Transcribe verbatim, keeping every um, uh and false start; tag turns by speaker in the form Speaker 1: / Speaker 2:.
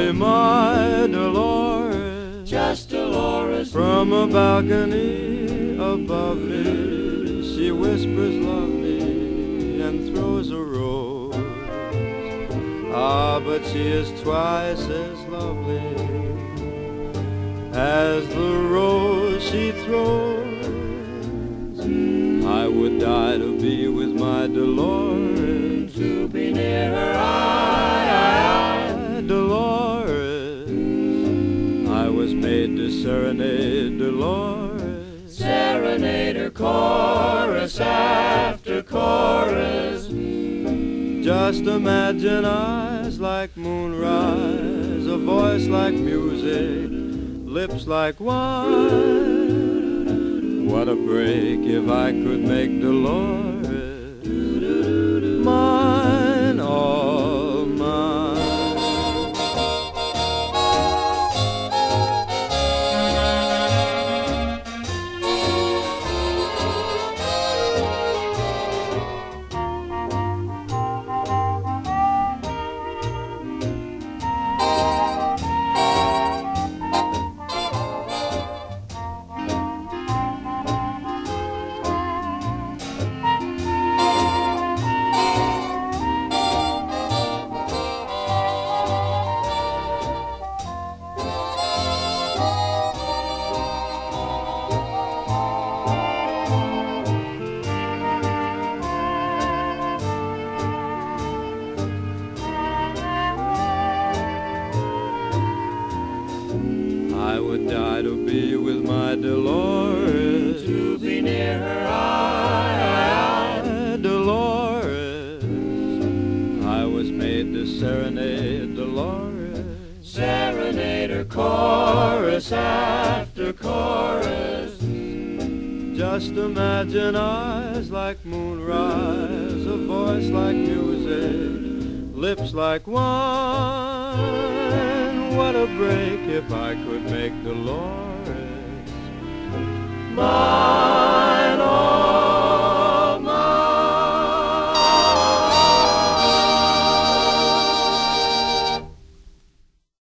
Speaker 1: Only my Dolores,
Speaker 2: just Dolores.
Speaker 1: From a balcony above me, she whispers love me and throws a rose. Ah, but she is twice as lovely as the rose she throws. I would die to be with my Dolores,
Speaker 2: to be near her. I, I, I.
Speaker 1: Dolores, I was made to serenade Dolores,
Speaker 2: serenade her, chorus after chorus.
Speaker 1: Just imagine eyes like moonrise, a voice like music, lips like wine. What a break if I could make Dolores mine, all mine. I would die to be with my Dolores,
Speaker 2: to be near her. I, I, I.
Speaker 1: Dolores, I was made to serenade Dolores,
Speaker 2: serenade her, chorus after chorus.
Speaker 1: Just imagine eyes like moonrise, a voice like music, lips like wine. What a break if I could make Dolores mine.